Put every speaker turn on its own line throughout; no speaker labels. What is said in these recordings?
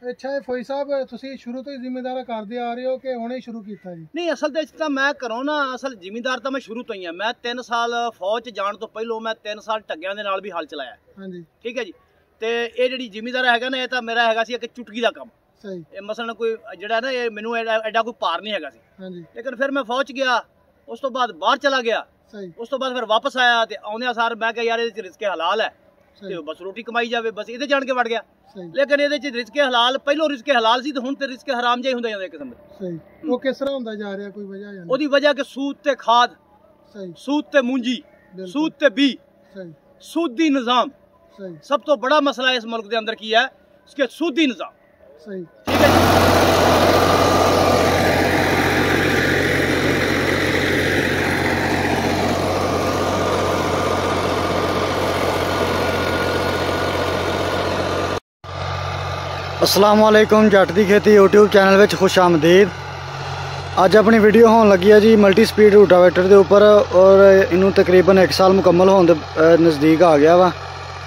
अच्छा फौजी साहब तुसी शुरू तो ही जिम्मेदार करते आ रहे हो कि हुणे शुरू किया जी?
नहीं असल दे विच तां मैं घरों ना असल जिमीदार तो मैं शुरू तो ही हाँ। मैं 3 साल फौज च जाण तो पहलों मैं 3 साल ढग्गियां दे नाल भी हल चलाया।
हाँ जी
ठीक है जी। ते ये जिहड़ी जिमीदार हैगा ना, ये तां मेरा हैगा सी एक चुटकी दा काम।
सही।
ये मसलन कोई जिहड़ा ना, ये मैनूं एडा कोई भार नहीं हैगा सी।
हाँ जी।
लेकिन फिर मैं फौज च गया, उस तो बाद बाहर चला गया।
सही।
उस तो बाद फिर वापस आया ते आउंदे सार मैं कहा यार इहदे च रिस्क हलाल है ते बस रोटी कमाई जावे, बस इहदे जाण के वड़ गया। लेकिन इहदे च रिस्क हलाल पहलों रिस्क हलाल सी ते हुण ते रिस्क हराम जिहा हुंदा जांदा एक किस्म दा।
सही। वो किस तरह हुंदा जा रहा कोई वजह या नहीं?
ओदी वजह कि सूद ते खाद,
सही,
सूद ते मूंजी, सूद ते बी,
सही,
सूदी निज़ाम।
सही। सब
तो बड़ा मसला इस मुल्क के अंदर की है इसके सूदी निज़ाम।
सही।
ठीक है जी।
अस्सलाम वालेकुम जट दी खेती यूट्यूब चैनल में खुश आमदीद। अज अपनी वीडियो होने लगी है जी मल्टी स्पीड रूटावेटर के उपर, और इनू तकरीबन 1 साल मुकम्मल होने के नज़दीक आ गया वा।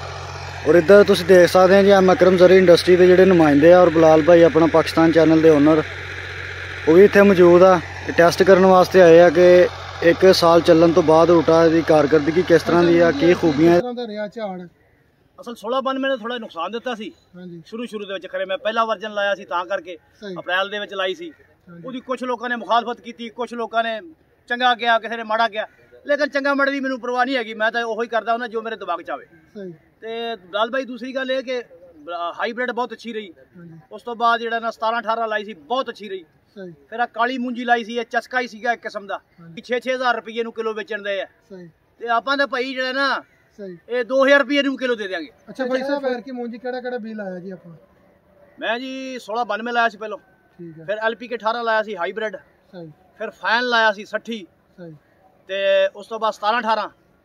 और इधर तुम देख सकते हैं जी मकरम जरी इंडस्ट्री के जोड़े नुमाइंदे और बिलाल भाई अपना पाकिस्तान चैनल के ओनर वो भी इतने मौजूद आ। टेस्ट करने वास्ते आए हैं कि 1 साल चलन तो बाद रूटा की कारकरदगी किस तरह की है, की खूबियां।
असल 1692 ने थोड़ा नुकसान दिता सी शुरू दे विच। खरे मैं पहला वर्जन लाया सी तां करके अप्रैल दे विच लाई सी। उहदी कुछ लोगों ने मुखालफत की, कुछ लोगों ने चंगा किया, किसी ने माड़ा किया। लेकिन चंगा माड़े दी मैनूं परवाह नहीं हैगी, मैं तो ओही करदा हुंदा जो मेरे दिमाग च आवे। ते लाल भाई दूसरी गल ये कि हाईब्रिड बहुत अच्छी रही। उस तो बाद जिहड़ा ना 17-18 लाई सी बहुत अच्छी रही। फिर काली मूंजी लाई सी, चस्का ही सीगा एक किस्म दा, 6-6 हज़ार रुपये नूं किलो बेचण दे ते आपां दा भाई जिहड़ा ना ये 2000 रुपये नूं किलो दे देंगे।
अच्छा भाई साहब फिर की मूंजी केड़ा बिल आया जी आपका?
मैं जी 1692 लाया सी पहलों, फिर LPK 18 लाया सी हाईब्रिड, फिर फैन लाया सी 60 ते उस तो बाद 17-18,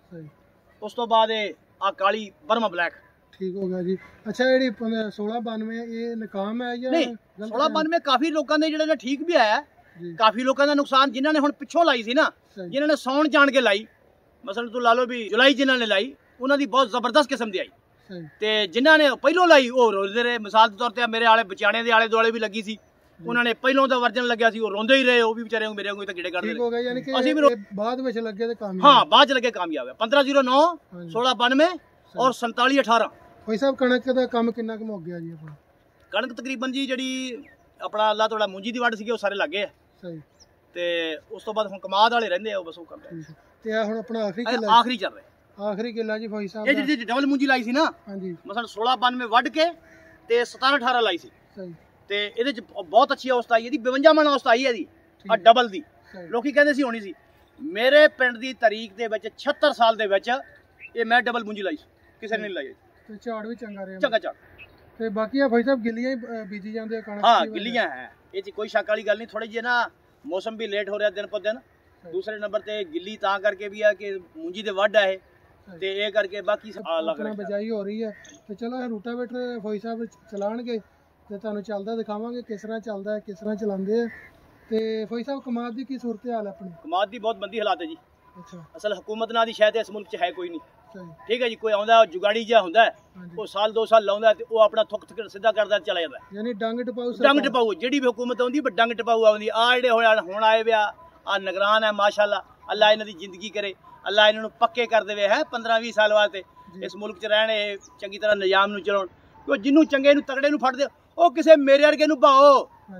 उस तो बाद आ काली बर्मा ब्लैक।
ठीक हो गया जी। अच्छा जी 1692 ये नाकाम है या
नहीं? 1692 काफी लोगों ने जिहड़ा ठीक भी आया, काफी लोगों का नुकसान जिन्हों ने हुण पिछों लाई सी ना, जिन्हों ने सौण जान के लाई, मसलन तू ला लो भी जुलाई जिन्हों ने लाई उन्होंने बहुत जबरदस्त किस्म की आई, ते जिन्हों ने पहलों लाई वो रोंदे रहे। मिसाल के तौर पर मेरे आले बचाने के आले दुआले भी लगी सी, उन्होंने पहलों का वर्जन लग्या सी, वो रोंदे ही रहे, वो भी बेचारे मेरे कोई कीड़े काटदे रहे। असीं भी
बाद में लगे ते कामयाब।
हाँ बाद लगे कामयाब है। 1509 1692 और 47-18।
भाई साहब कणक का काम कितना कम हो गया जी अपना?
कणक तकरीबन जी जी अपना अल्लाह थोड़ा मूंजी की वढ़ सी वो सारे लगे है।
सही।
ते उस तो बाद हुण कमाद वाले रहिंदे आ, बस वो करदे
ते हुण अपना आखिरी
चल रहा
आखिरी किला जी भाई साहब।
ये जी डबल मूंजी लाई सी ना,
हां जी,
मसलन 1692 वढ़ के ते 17-18 लाई सी।
सही। ते
ਇਹਦੇ ਚ ਬਹੁਤ ਅੱਛੀ ਅਵਸਥਾ ਆਈ ਇਹਦੀ 52 ਮਣ ਅਵਸਥਾ ਆਈ ਇਹਦੀ ਆ ਡਬਲ ਦੀ। ਲੋਕੀ ਕਹਿੰਦੇ ਸੀ ਹੋਣੀ ਸੀ। ਮੇਰੇ ਪਿੰਡ ਦੀ ਤਾਰੀਖ ਦੇ ਵਿੱਚ 76 ਸਾਲ ਦੇ ਵਿੱਚ ਇਹ ਮੈਂ ਡਬਲ ਮੁੰਜੀ ਲਾਈ ਕਿਸੇ ਨੇ ਨਹੀਂ ਲਾਈ
ਤੇ ਝਾੜ ਵੀ ਚੰਗਾ ਰਿਹਾ।
ਚੰਗਾ ਝਾੜ
ਤੇ ਬਾਕੀ ਆ ਭਾਈ ਸਾਹਿਬ ਗਿੱਲੀਆਂ ਹੀ ਬੀਜੀ ਜਾਂਦੇ ਕਣਕ।
ਹਾਂ ਗਿੱਲੀਆਂ ਹੈ, ਇਹ ਚ ਕੋਈ ਸ਼ੱਕ ਵਾਲੀ ਗੱਲ ਨਹੀਂ। ਥੋੜੀ ਜਿਹੀ ਨਾ ਮੌਸਮ ਵੀ ਲੇਟ ਹੋ ਰਿਹਾ ਦਿਨ ਪਰ ਦਿਨ। दूसरे नंबर ते गिल्ली तां करके भी है कि मूंजी दे वड है ते ये करके बाकी लग रहा
बजाई हो रही है। तो चलो रूटावेटर फौजी साहब चलाणगे ते तुहानूं चलदा दिखावांगे किस तरह चलदा है, किस तरह चलांदे हैं। ते फौजी साहब कमाद दी की सूरत हाल है अपनी?
कमाद दी बहुत मंदी हालात है जी।
अच्छा।
असल हुकूमत नाल दी शायद इस मुल्क च है कोई नहीं। ठीक है जी। कोई आउंदा जुगाड़ी जिहा हुंदा है, वो साल 2 साल लाउंदा ते वो अपना थुक सीधा करदा चला जांदा है।
यानी डंग टपाऊ
जिहड़ी भी हुकूमत आउंदी पर डंग टपाऊ आउंदी। आ जिहड़े हुण आए वे आ निगरान है माशाअल्लाह, अल्लाह इन्हां दी जिंदगी करे, अल्लाह इन्हां नूं पक्के कर देवे है 15-20 साल वास्ते इस मुल्क च रहण, चंगी तरह निजाम नूं चलाउण। क्यों जिन्नू चंगे नूं तगड़े नूं फड़दे ओ किसे मेरे वर्गे नूं भाओ,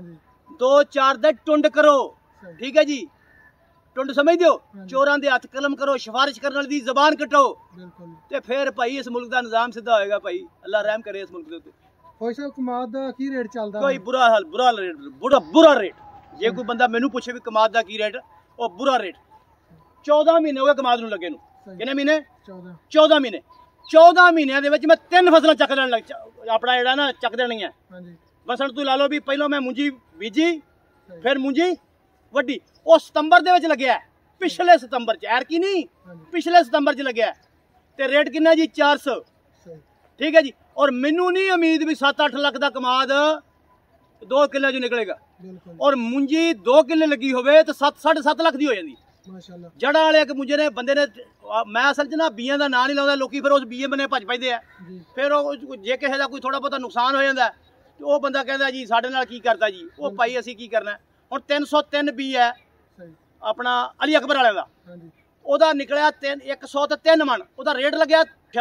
2-4 दे टुंड करो। ठीक है जी, टुंड समझदे हो? चोरां दे हत्थ कलम करो, सिफारिश करने वाली दी ज़बान कटो ते फिर भाई इस मुल्क दा निजाम सिद्धा होएगा। भाई अल्लाह रहम करे इस मुल्क दे उत्ते।
फौजी साहब कमाद दा की रेट चलदा?
कोई बुरा हाल, बुरा रेट। जे कोई बंदा मैनू पूछे भी कमाद का की रेट, वो बुरा रेट। 14 महीने हो गए कमाद नूं लगे नूं। कितने महीने? 14 महीने। 14 महीनों दे विच मैं 3 फसलां चक देण लग अपना जेहड़ा ना चक देनी है। बसन तू ला लो भी पहलों मैं मूंजी बीजी, फिर मूंजी वड्डी। वो सितंबर दे विच लग्या है, पिछले सितंबर च, ऐरकी नहीं, पिछले सितंबर च लग्या है। ते रेट कितना जी? 400। ठीक है जी। और मैनू नहीं उम्मीद भी 7-8 लाख का कमाद 2 किले जो निकलेगा, और मुंजी 2 किले लगी होवे तो 7-7.5 लाख दी हो जाती माशाअल्लाह। जड़ा वाले एक मुंजे ने बंदे ने, मैं असल च ना बीए का नाम नहीं लाता, लोग फिर उस बीए बने भज पैंदे आ। फिर जे किसी का कोई थोड़ा बहुत नुकसान हो जाता ਤੇ ਉਹ ਬੰਦਾ ਕਹਿੰਦਾ ਜੀ ਸਾਡੇ ਨਾਲ ਕੀ ਕਰਦਾ ਜੀ, ਉਹ ਭਾਈ ਅਸੀਂ ਕੀ ਕਰਨਾ। ਹੁਣ 303 ਬੀ ਹੈ
ਸਹੀ
ਆਪਣਾ ਅਲੀ ਅਕਬਰ ਵਾਲਿਆਂ ਦਾ,
ਹਾਂਜੀ
ਉਹਦਾ ਨਿਕਲਿਆ 103 ਮਣ, ਉਹਦਾ ਰੇਟ ਲੱਗਿਆ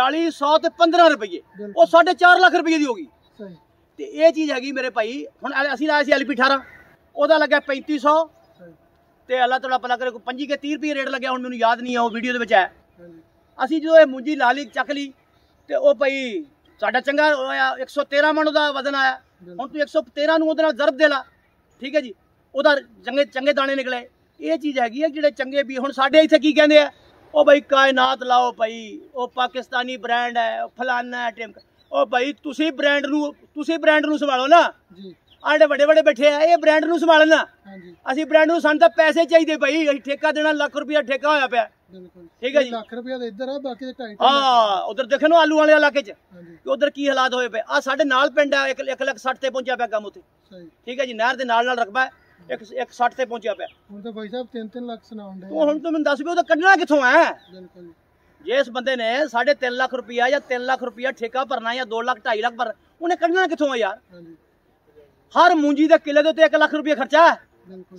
4615 ਰੁਪਏ, ਉਹ 4.5 ਲੱਖ ਰੁਪਏ ਦੀ ਹੋ ਗਈ।
ਸਹੀ
ਤੇ ਇਹ ਚੀਜ਼ ਹੈਗੀ ਮੇਰੇ ਭਾਈ। ਹੁਣ ਅਸੀਂ ਲਾਇਆ ਸੀ LP 18, ਉਹਦਾ ਲੱਗਿਆ 3500
ਸਹੀ
ਤੇ ਅੱਲਾਹ ਤਾਲਾ ਭਲਾ ਕਰੇ 25 ਕੇ 30 ਰੁਪਏ ਰੇਟ ਲੱਗਿਆ, ਹੁਣ ਮੈਨੂੰ ਯਾਦ ਨਹੀਂ ਆ, ਉਹ ਵੀਡੀਓ ਦੇ ਵਿੱਚ ਹੈ।
ਹਾਂਜੀ
ਅਸੀਂ ਜਦੋਂ ਇਹ ਮੁੰਜੀ ਲਾ ਲਈ ਚੱਕ ਲਈ ਤੇ ਉਹ ਭਾਈ ਸਾਡਾ ਚੰਗਾ ਹੋਇਆ, 113 ਮਣ ਉਹਦਾ ਵਜ਼ਨ ਆਇਆ। ਹੁਣ ਤੂੰ 113 ਨੂੰ ਉਹਦੇ ਨਾਲ ਜ਼ਰਬ ਦੇ ਲਾ, ਠੀਕ ਹੈ ਜੀ, ਉਹਦਾ ਚੰਗੇ ਦਾਣੇ ਨਿਕਲੇ। ਇਹ ਚੀਜ਼ ਹੈਗੀ ਹੈ ਜਿਹੜੇ ਚੰਗੇ ਵੀ। ਹੁਣ ਸਾਡੇ ਇੱਥੇ ਕੀ ਕਹਿੰਦੇ ਆ, ਉਹ ਭਾਈ ਕਾਇਨਾਤ ਲਾਓ ਭਾਈ, ਉਹ ਪਾਕਿਸਤਾਨੀ ਬ੍ਰਾਂਡ ਹੈ, ਉਹ ਫਲਾਨਾ ਹੈ ਟਿਮਕ। ਉਹ ਭਾਈ ਤੁਸੀਂ ਬ੍ਰਾਂਡ ਨੂੰ ਸੰਭਾਲੋ ਨਾ,
ਜੀ
ਆੜੇ ਵੱਡੇ ਬੈਠੇ ਆ, ਇਹ ਬ੍ਰਾਂਡ ਨੂੰ ਸੰਭਾਲਣਾ।
ਹਾਂਜੀ
ਅਸੀਂ ਬ੍ਰਾਂਡ ਨੂੰ, ਸਾਨੂੰ ਤਾਂ ਪੈਸੇ ਚਾਹੀਦੇ ਭਾਈ, ਅਸੀਂ ਠੇਕਾ ਦੇਣਾ, ਲੱਖ ਰੁਪਇਆ ਠੇਕਾ ਹੋਇਆ ਪਿਆ,
ਬਿਲਕੁਲ
ਠੀਕ ਹੈ ਜੀ।
ਲੱਖ ਰੁਪਇਆ ਦੇ ਇੱਧਰ ਆ, ਬਾਕੀ ਦੇ 2.5
ਹਾਂ ਉਧਰ ਦੇਖੋ ਨਾ ਆਲੂ ਵਾਲੇ ਇਲਾਕੇ 'ਚ
ਹਾਂਜੀ
ਉਧਰ ਕੀ ਹਾਲਾਤ ਹੋਏ ਪਏ ਆ। ਸਾਡੇ ਨਾਲ ਪਿੰਡ ਆ, 1,60,000 ਤੇ ਪਹੁੰਚਿਆ ਪਿਆ ਕੰਮ ਉੱਥੇ,
ਸਹੀ।
ਠੀਕ ਹੈ ਜੀ, ਨਹਿਰ ਦੇ ਨਾਲ ਰਕਬਾ ਹੈ, 160 ਤੇ ਪਹੁੰਚਿਆ ਪਿਆ।
ਹੁਣ ਤਾਂ ਭਾਈ ਸਾਹਿਬ 3-3 ਲੱਖ ਸੁਣਾਉਣ ਦੇ।
ਹੁਣ ਤੂੰ ਮੈਨੂੰ ਦੱਸ ਵੀ ਉਹਦਾ ਕੱਢਣਾ ਕਿੱਥੋਂ ਹੈ।
ਬਿਲਕੁਲ
ਜੇ ਇਸ ਬੰਦੇ ਨੇ 3.5 ਲੱਖ ਰੁਪਇਆ ਜਾਂ 3 ਲੱਖ ਰੁਪਇਆ ਠੇਕਾ ਭਰਨਾ ਜਾਂ 2 ਲੱਖ 2.5 ਲੱਖ ਭਰਨਾ, ਉਹਨੇ ਕੱਢਣਾ ਕਿੱਥੋਂ ਹੈ ਯਾਰ।
ਹਾਂਜੀ
ਹਰ ਮੂੰਜੀ ਦੇ ਕਿੱਲੇ ਦੇ ਉੱਤੇ 1 ਲੱਖ ਰੁਪਇਆ ਖਰਚਾ ਹੈ।
ਬਿਲਕੁਲ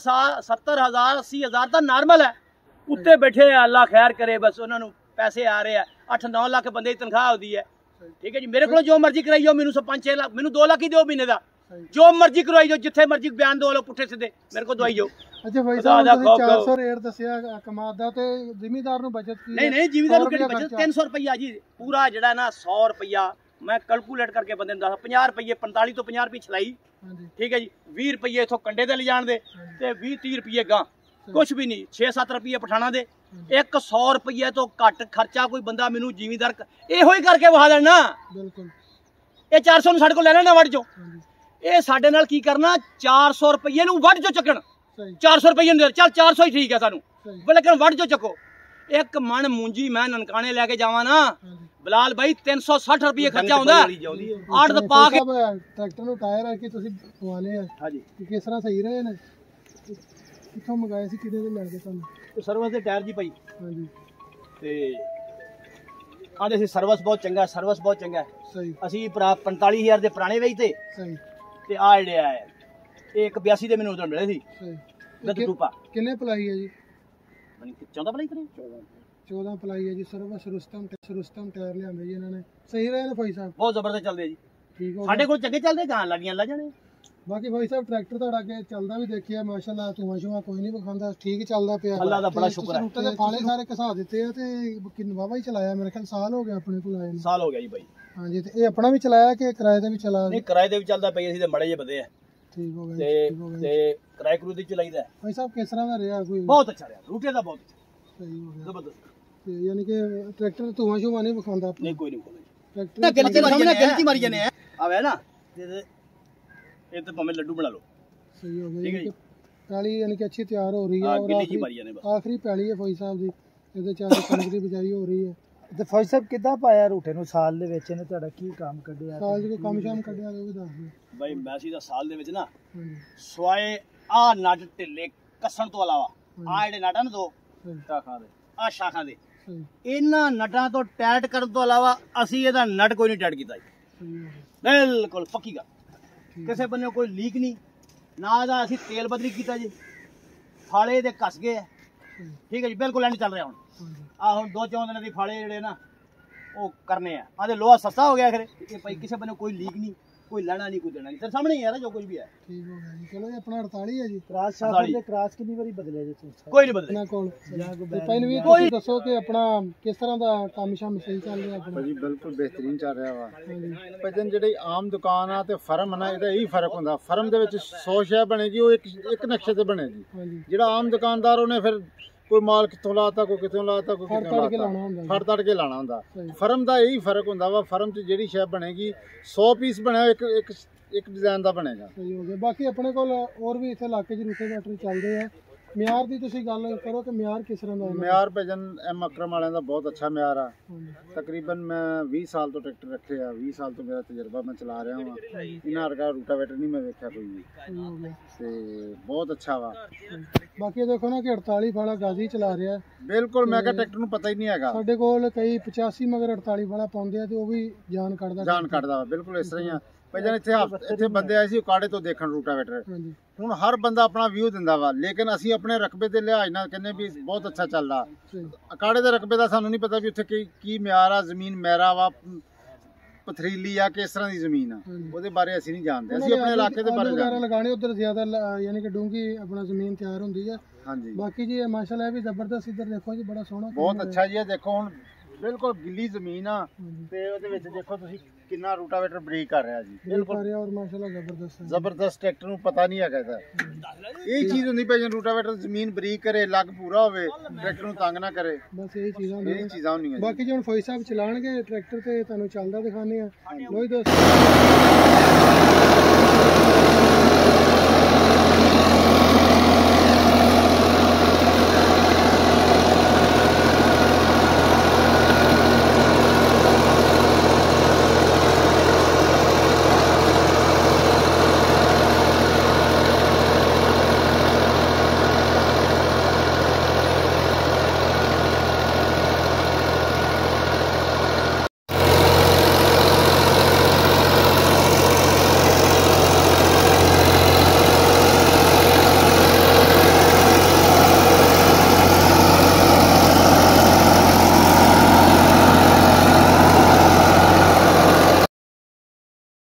70,000 80,000 ਤਾਂ ਨਾਰਮਲ ਹੈ। ਉੱਤੇ ਬੈਠੇ ਆ, ਅੱਲਾ ਖੈਰ ਕਰੇ, ਬਸ ਉਹਨਾਂ ਨੂੰ ਪੈਸੇ ਆ ਰਹੇ ਆ। 8-9 ਲੱਖ ਬੰਦੇ ਦੀ ਤਨਖਾਹ ਹੁੰਦੀ ਹੈ, ਠੀਕ ਹੈ ਜੀ। ਮੇਰੇ ਕੋਲ ਜੋ ਮਰਜ਼ੀ ਕਰਾਈ ਜਾਓ, ਮੈਨੂੰ 5-6 ਲੱਖ, ਮੈਨੂੰ 2 ਲੱਖ ਹੀ ਦਿਓ ਮਹੀਨੇ ਦਾ, ਜੋ ਮਰਜ਼ੀ ਕਰਵਾਈ ਜਾਓ, ਜਿੱਥੇ ਮਰਜ਼ੀ ਬਿਆਨ ਦੋ ਲੋ ਪੁੱਠੇ ਸਿੱਧੇ, ਮੇਰੇ ਕੋਲ ਦਵਾਈ ਜਾਓ।
ਅੱਛਾ ਭਾਈ ਸਾਹਿਬ ਤੁਸੀਂ 400 ਰੇਟ ਦੱਸਿਆ ਕਮਾਦ ਦਾ, ਤੇ ਜ਼ਿਮੀਦਾਰ ਨੂੰ ਬਚਤ ਕੀ?
ਨਹੀਂ ਜ਼ਿਮੀਦਾਰ ਨੂੰ ਕਿਹੜੀ ਬਚਤ, 300 ਰੁਪਇਆ ਜੀ ਪੂਰਾ ਜਿਹੜਾ ਨਾ 100 ਰੁਪਇਆ ਮੈਂ ਕੈਲਕੂਲੇਟ ਕਰਕੇ ਬੰਦੇ ਨੂੰ ਦੱਸਾਂ, 50 ਰੁਪਏ 45 ਤੋਂ 50 ਰੁਪਏ ਛਲਾਈ,
ਹਾਂਜੀ
ਠੀਕ ਹੈ ਜੀ, 20 ਰੁਪਏ ਇਥੋਂ ਕੰਡੇ ਤੇ ਲਿਜਾਣ ਦੇ ਤੇ 20-30 ਰੁਪਏ ਗਾਂ, ਕੁਛ ਵੀ ਨਹੀਂ, 6-7 ਰੁਪਏ ਪਠਾਣਾ ਦੇ। 100 ਰੁਪਏ ਤੋਂ ਘੱਟ ਖਰਚਾ ਕੋਈ ਬੰਦਾ ਮੈਨੂੰ ਜ਼ਿਮੀਦਾਰ ਇਹੋ ਹੀ ਕਰਕੇ ਵਹਾ ਦੇਣਾ।
ਬਿਲਕੁਲ
ਇਹ 400 ਨੂੰ ਸਾਡੇ ਕੋਲ ਲੈ ਲੈਣਾ ਵੱਢ ਚੋਂ,
ਹਾਂਜੀ
ਇਹ ਸਾਡੇ ਨਾਲ ਕੀ ਕਰਨਾ, 400 ਰੁਪਏ ਨੂੰ ਵੱਢ ਚੋਂ ਚੱਕਣ।
ਸਹੀ
400 ਰੁਪਏ ਨੂੰ ਚੱਲ 400 ਹੀ ਠੀਕ ਹੈ ਸਾਨੂੰ,
ਸਹੀ
ਲੇਕਿਨ ਵੱਢ ਚੋਂ ਚੱਕੋ। ਇੱਕ ਮਣ ਮੂੰਜੀ ਮੈਂ ਨਨਕਾਣੇ ਲੈ ਕੇ ਜਾਵਾਂ ਨਾ
ਹਾਂਜੀ
ਬਲਾਲ ਭਾਈ 360 ਰੁਪਏ ਖਰਚਾ ਹੁੰਦਾ, 8 ਦਾ ਪਾ ਕੇ।
ਟਰੈਕਟਰ ਨੂੰ ਟਾਇਰ ਆ ਕੇ ਤੁਸੀਂ ਪਵਾਲੇ ਆ
ਹਾਂਜੀ
ਕਿ ਕਿਸ ਤਰ੍ਹਾਂ ਸਹੀ ਰਹੇ ਨੇ? ਕਿੱਥੋਂ ਮੰਗਾਏ ਸੀ, ਕਿਹਦੇ ਦੇ ਲੈ ਕੇ ਤੁਹਾਨੂੰ?
ਤੇ ਸਰਵਿਸ ਦੇ ਟਾਇਰ ਜੀ ਭਾਈ,
ਹਾਂਜੀ
ਤੇ ਆਂਦੇ ਸੀ ਸਰਵਿਸ ਬਹੁਤ ਚੰਗਾ, ਸਰਵਿਸ ਬਹੁਤ ਚੰਗਾ।
ਸਹੀ
ਅਸੀਂ 45,000 ਦੇ ਪੁਰਾਣੇ ਵੇਚਤੇ
ਸਹੀ
ਤੇ ਆ ਜਿਹੜੇ ਆ ਇਹ 82 ਦੇ ਮੈਨੂੰ ਉਦੋਂ ਮਿਲੇ ਸੀ
ਸਹੀ।
ਦੱਦ ਟੂਪਾ।
ਕਿੰਨੇ ਪਲਾਈ ਹੈ ਜੀ?
ਮਨ 14 ਪਲਾਈ ਕਰੇ
14 ਪਲਾਈ ਹੈ ਜੀ। ਸਰਵਿਸ ਰੁਸਤਮ ਟਾਇਰ ਲਿਆਂਦੇ ਜੀ ਇਹਨਾਂ ਨੇ, ਸਹੀ ਰਹੇ ਨੇ ਭਾਈ ਸਾਹਿਬ?
ਬਹੁਤ ਜ਼ਬਰਦਸਤ ਚੱਲਦੇ ਜੀ,
ਠੀਕ ਹੋ
ਸਾਡੇ ਕੋਲ ਚੰਗੇ ਚੱਲਦੇ, ਗਾਂ ਲੱਗੀਆਂ ਲਾ ਜਾਣੇ।
ਬਾਕੀ ਭਾਈ ਸਾਹਿਬ ਟਰੈਕਟਰ ਤੁਹਾਡਾ ਅੱਗੇ ਚੱਲਦਾ ਵੀ ਦੇਖਿਆ, ਮਾਸ਼ਾਅੱਲਾ, ਧੂਆਂ ਸ਼ੂਆਂ ਕੋਈ ਨਹੀਂ ਵਿਖਾਉਂਦਾ, ਠੀਕ ਚੱਲਦਾ ਪਿਆ।
ਅੱਲਾ ਦਾ ਬੜਾ ਸ਼ੁਕਰ ਹੈ।
ਰੂਟੇ ਦੇ ਫਾਲੇ ਸਾਰੇ ਘਸਾ ਦਿੱਤੇ ਆ ਤੇ ਵਾਹਵਾ ਹੀ ਚਲਾਇਆ, ਮੇਰੇ ਖਿਆਲ ਸਾਲ ਹੋ ਗਿਆ ਆਪਣੇ ਕੋਲ ਆਏ ਨੂੰ।
ਸਾਲ ਹੋ ਗਿਆ ਜੀ ਭਾਈ।
ਹਾਂਜੀ ਤੇ ਇਹ ਆਪਣਾ ਵੀ ਚਲਾਇਆ ਕਿ ਕਿਰਾਏ ਤੇ ਵੀ ਚਲਾ?
ਨਹੀਂ ਕਿਰਾਏ ਤੇ ਵੀ ਚੱਲਦਾ ਪਈ, ਅਸੀਂ ਤੇ ਮੜੇ ਜੇ ਬੰਦੇ ਆ
ਠੀਕ ਹੋ ਗਿਆ
ਤੇ
ਠੀਕ ਹੋ ਗਿਆ।
ਤੇ ਕਿਰਾਏ ਕਰੂ ਦੀ ਚਲਾਈਦਾ।
ਭਾਈ ਸਾਹਿਬ ਕਿਸ ਤਰ੍ਹਾਂ ਦਾ ਰਿਹਾ? ਕੋਈ
ਬਹੁਤ ਅੱਛਾ ਰਿਹਾ, ਰੂਟੇ ਦਾ ਬਹੁਤ ਅੱਛਾ,
ਸਹੀ ਹੋ ਗਿਆ
ਜ਼ਬਰਦਸਤ।
ਤੇ ਯਾਨੀ ਕਿ ਟਰੈਕਟਰ ਧੂਆਂ ਸ਼ੂਆਂ ਨਹੀਂ ਵਿਖਾਉਂਦਾ ਆਪਣਾ?
ਨਹੀਂ ਕੋਈ ਨਹੀਂ
ਟਰੈਕਟਰ
ਗਿਲਤੀ ਮਾਰੀ ਜਾਨੇ ਆ ਆਵੇ ਨਾ, ਇਹ ਤੇ ਭਾਵੇਂ ਲੱਡੂ ਬਣਾ ਲਓ।
ਸਹੀ ਹੋ ਗਿਆ
ਠੀਕ ਹੈ
ਜੀ।
ਜੀ।
ਪੈਲੀ ਯਾਨੀ ਕਿ ਅੱਛੀ ਤਿਆਰ ਹੋ ਰਹੀ ਹੈ, ਔਰ
ਗਿੱਲੀ ਜੀ ਮਾਰੀ ਜਾਨੇ ਬਸ।
ਆਖਰੀ ਪੈਲੀ ਹੈ ਭਾਈ ਸਾਹਿਬ ਦੀ, ਇਹਦੇ ਚ ਅੱਜ ਕਣਕ ਦੀ ਬਿਜਾਈ ਹੋ ਰਹੀ ਹੈ।
ਤੇ ਫੌਜ ਸਾਹਿਬ ਕਿੱਦਾਂ ਪਾਇਆ ਰੂਟੇ ਨੂੰ ਸਾਲ ਦੇ ਵਿੱਚ, ਇਹਨੇ ਤੁਹਾਡਾ ਕੀ ਕੰਮ ਕੱਢਿਆ?
ਸਾਲ ਜੀ ਕੰਮ ਸ਼ਾਮ ਕੱਢਿਆ ਉਹ ਵੀ ਦੱਸ ਦਿਓ।
ਬਾਈ ਮੈਸੀ ਦਾ ਸਾਲ ਦੇ ਵਿੱਚ ਨਾ
ਹਾਂਜੀ
ਸਵਾਏ ਆ ਨਟ ਢਿੱਲੇ ਕੱਸਣ ਤੋਂ ਇਲਾਵਾ ਆ ਜਿਹੜੇ ਨਟ ਹਨ ਦੋ
ਸਹੀ
ਸ਼ਾਖਾਂ ਦੇ, ਆ ਸ਼ਾਖਾਂ ਦੇ,
ਸਹੀ
ਇਹਨਾਂ ਨਟਾਂ ਤੋਂ ਟਾਈਟ ਕਰਨ ਤੋਂ ਇਲਾਵਾ ਅਸੀਂ ਇਹਦਾ ਨਟ ਕੋਈ ਨਹੀਂ ਟਾਈਟ ਕੀਤਾ ਜੀ।
ਸਹੀ ਹੋ ਗਿਆ
ਬਿਲਕੁਲ ਪੱਕੀ ਗੱਲ, ਕਿਸੇ ਬੰਨੇ ਕੋਈ ਲੀਕ ਨਹੀਂ ਨਾ, ਇਹਦਾ ਅਸੀਂ ਤੇਲ ਬਦਲੀ ਕੀਤਾ ਜੀ, ਫਾਲੇ ਦੇ ਕੱਸ ਗਏ ਆ,
ਸਹੀ
ਠੀਕ ਹੈ ਜੀ, ਬਿਲਕੁਲ ਐਂਡ ਚੱਲ ਰਿਹਾ ਹੁਣ।
ਹਾਂਜੀ
ਆ ਹੁਣ 2-4 ਦਿਨਾਂ ਦੀ ਫਾਲੇ ਜਿਹੜੇ ਨਾ ਉਹ ਕਰਨੇ ਆ, ਆਦੇ ਲੋਹਾ ਸਸਤਾ ਹੋ ਗਿਆ ਖਰੇ, ਇਹ ਭਾਈ ਕਿਸੇ ਬੰਨੇ ਕੋਈ ਲੀਕ ਨਹੀਂ, ਕੋਈ ਲੈਣਾ ਨਹੀਂ, ਕੋਈ ਦੇਣਾ ਨਹੀਂ, ਤੇਰੇ ਸਾਹਮਣੇ ਹੀ ਹੈ ਨਾ ਜੋ ਕੁਝ ਵੀ ਹੈ।
ਠੀਕ ਹੋ ਗਿਆ ਜੀ। ਚਲੋ ਜੀ ਆਪਣਾ 48 ਹੈ ਜੀ।
ਕ੍ਰਾਸ ਸ਼ਾਫਟ ਦੇ ਕ੍ਰਾਸ ਕਿੰਨੀ ਵਾਰੀ ਬਦਲਿਆ ਜੀ ਤੁਸੀਂ?
ਕੋਈ ਨਹੀਂ ਬਦਲੇ
ਇਹਨਾਂ ਕੋਲ ਤੇ ਪਹਿਲਾਂ ਵੀ ਤੁਸੀਂ ਦੱਸੋ ਕਿ ਆਪਣਾ ਕਿਸ ਤਰ੍ਹਾਂ ਦਾ ਕੰਮ ਸ਼ਾਮ ਸਹੀ ਚੱਲ ਰਿਹਾ ਆਪਣਾ?
ਭਾਜੀ ਬਿਲਕੁਲ ਬਿਹਤਰੀਨ ਚੱਲ ਰਿਹਾ ਵਾ।
ਹਾਂਜੀ
ਭਜਨ ਜਿਹੜੀ ਆਮ ਦੁਕਾਨ ਆ ਤੇ ਫਰਮ ਨਾ, ਇਹਦਾ ਇਹੀ ਫਰਕ ਹੁੰਦਾ। ਫਰਮ ਦੇ ਵਿੱਚ 100 ਸ਼ੈ ਬਣੇਗੀ, ਉਹ ਇੱਕ ਨਕਸ਼ੇ ਤੇ ਬਣੇਗੀ।
ਹਾਂਜੀ
ਜਿਹੜਾ ਆਮ ਦੁਕਾਨਦਾਰ ਉਹਨੇ ਫਿਰ ਕੋਈ ਮਾਲ ਕਿੱਥੋਂ ਲਾਤਾ, ਕੋਈ ਕਿੱਥੋਂ ਲਾਤਾ, ਕੋਈ
ਫੜ
ਕਿੱਥੋਂ
ਤੜ ਕੇ
ਲਾਤਾ,
ਲਾਉਣਾ ਹੁੰਦਾ ਜੀ।
ਫੜ ਤੜ ਕੇ ਲਾਣਾ ਹੁੰਦਾ।
ਸਹੀ
ਫਰਮ ਦਾ ਇਹੀ ਫਰਕ ਹੁੰਦਾ ਵਾ। ਫਰਮ 'ਚ ਜਿਹੜੀ ਸ਼ੈ ਬਣੇਗੀ 100 ਪੀਸ ਬਣਿਆ ਇੱਕ ਡਿਜ਼ਾਈਨ ਦਾ ਬਣੇਗਾ।
ਸਹੀ ਹੋ ਗਿਆ। ਬਾਕੀ ਆਪਣੇ ਕੋਲ ਹੋਰ ਵੀ ਇੱਥੇ ਇਲਾਕੇ 'ਚ ਰੂਟੇ ਬੈਟਰੀ ਚੱਲਦੇ ਆ। ਮਿਆਰ ਦੀ ਤੁਸੀਂ ਗੱਲ ਕਰੋ ਕਿ ਮਿਆਰ ਕਿਸ ਤਰ੍ਹਾਂ ਦਾ ਹੈ?
ਮਿਆਰ ਭਜਨ ਐਮ ਅਕਰਮ ਵਾਲਿਆਂ ਦਾ ਬਹੁਤ ਅੱਛਾ ਮਿਆਰ ਆ।
ਹਾਂਜੀ
ਤਕਰੀਬਨ ਮੈਂ 20 ਸਾਲ ਤੋਂ ਟਰੈਕਟਰ ਰੱਖੇ ਆ, 20 ਸਾਲ ਤੋਂ ਮੇਰਾ ਤਜਰਬਾ ਮੈਂ ਚਲਾ ਰਿਹਾ ਹਾਂ। ਇਹਨਾਂ ਵਰਗਾ ਰੂਟਾਵੇਟਰ ਨਹੀਂ ਮੈਂ ਵੇਖਿਆ ਕੋਈ ਵੀ,
ਸਹੀ ਹੋ ਗਿਆ।
ਤੇ ਬਹੁਤ ਅੱਛਾ ਵਾ।
ਬਾਕੀ ਦੇਖੋ ਨਾ ਕਿ 48 ਵਾਲਾ ਗਾਜ਼ੀ ਚਲਾ ਰਿਹਾ ਹੈ।
ਬਿਲਕੁਲ ਮੈਂ ਕਿਹਾ ਟਰੈਕਟਰ ਨੂੰ ਪਤਾ ਹੀ ਨਹੀਂ ਹੈਗਾ,
ਸਾਡੇ ਕੋਲ ਕਈ 85 ਮਗਰ 48 ਵਾਲਾ ਪਾਉਂਦੇ ਆ ਤੇ ਉਹ ਵੀ ਜਾਨ ਕੱਢਦਾ।
ਜਾਨ ਕੱਢਦਾ ਵਾ। ਬਿਲਕੁਲ ਇਸ ਤਰ੍ਹਾਂ ਹੀ ਆ। ਪਹਿਲਾਂ ਇੱਥੇ ਬੰਦੇ ਆਏ ਸੀ ਉਕਾੜੇ ਤੋਂ ਦੇਖਣ ਰੂਟਾਵੇਟਰ।
ਹਾਂਜੀ
ਹੁਣ ਹਰ ਬੰਦਾ ਆਪਣਾ ਵਿਊ ਦਿੰਦਾ ਵਾ, ਲੇਕਿਨ ਅਸੀਂ ਆਪਣੇ ਰਕਬੇ ਦੇ ਲਿਹਾਜ਼ ਨਾਲ ਕਹਿੰਦੇ ਵੀ ਬਹੁਤ ਅੱਛਾ ਚੱਲਦਾ।
ਸਹੀ
ਅਕਾੜੇ ਦੇ ਰਕਬੇ ਦਾ ਸਾਨੂੰ ਨਹੀਂ ਪਤਾ ਵੀ ਉੱਥੇ ਕੀ ਮਿਆਰ ਆ, ਜ਼ਮੀਨ ਮਹਿਰਾ ਵਾ, ਪਥਰੀਲੀ ਆ, ਕਿਸ ਤਰ੍ਹਾਂ ਦੀ ਜ਼ਮੀਨ ਆ,
ਹਾਂਜੀ।
ਉਹਦੇ ਬਾਰੇ ਅਸੀਂ ਨਹੀਂ ਜਾਣਦੇ। ਅਸੀਂ ਆਪਣੇ ਇਲਾਕੇ ਦੇ ਬਾਰੇ
ਵਗੈਰਾ
ਜਾਣਦੇ।
ਲਗਾਣੇ ਉਧਰ ਜ਼ਿਆਦਾ ਯਾਨੀ ਕਿ ਡੂੰਗੀ ਆਪਣਾ ਜ਼ਮੀਨ ਤਿਆਰ ਹੁੰਦੀ ਹੈ।
ਹਾਂਜੀ
ਬਾਕੀ ਜੀ ਮਾਸ਼ਾਅੱਲਾ ਇਹ ਵੀ ਜ਼ਬਰਦਸਤ, ਇੱਧਰ ਦੇਖੋ ਜੀ ਬੜਾ ਸੋਹਣਾ
ਬਹੁਤ ਅੱਛਾ ਜੀ। ਇਹ ਦੇਖੋ ਹੁਣ ਬਿਲਕੁਲ ਗਿੱਲੀ ਜ਼ਮੀਨ ਆ
ਹਾਂਜੀ।
ਤੇ ਉਹਦੇ ਵਿੱਚ ਦੇਖੋ ਤੁਸੀਂ ਕਿੰਨਾ ਰੂਟਾਵੇਟਰ ਬ੍ਰੇਕ ਕਰ ਰਿਹਾ ਜੀ। ਬਿਲਕੁਲ
ਔਰ ਮਾਸ਼ਾਅੱਲਾ ਜ਼ਬਰਦਸਤ ਹੈ।
ਜ਼ਬਰਦਸਤ, ਟਰੈਕਟਰ ਨੂੰ ਪਤਾ ਨਹੀਂ ਹੈਗਾ ਇਹਦਾ। ਇਹ ਚੀਜ਼ ਹੁੰਦੀ ਪਈ ਜਦੋਂ ਰੂਟਾਵੇਟਰ ਜ਼ਮੀਨ ਬਰੀਕ ਕਰੇ, ਲੱਗ ਪੂਰਾ ਹੋਵੇ, ਟਰੈਕਟਰ ਨੂੰ ਤੰਗ ਨਾ ਕਰੇ,
ਬਸ ਇਹ ਚੀਜ਼ਾਂ
ਇਹ
ਹੁੰਦੀਆਂ।
ਚੀਜ਼ਾਂ ਹੁੰਦੀਆਂ ਜੀ।
ਬਾਕੀ ਜੇ ਹੁਣ ਫੌਜੀ ਸਾਹਿਬ ਚਲਾਣਗੇ ਟਰੈਕਟਰ ਤੇ ਤੁਹਾਨੂੰ ਚੱਲਦਾ ਦਿਖਾਣੇ ਆ। ਲੋ ਜੀ ਦੋਸਤੋ